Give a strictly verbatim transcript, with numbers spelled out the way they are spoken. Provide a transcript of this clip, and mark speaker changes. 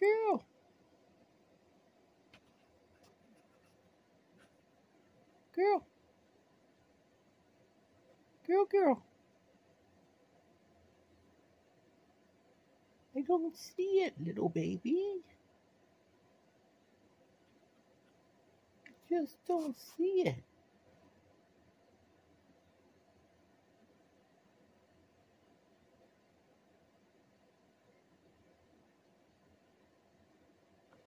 Speaker 1: Girl. Girl. Girl, girl. I don't see it, little baby. I just don't see it.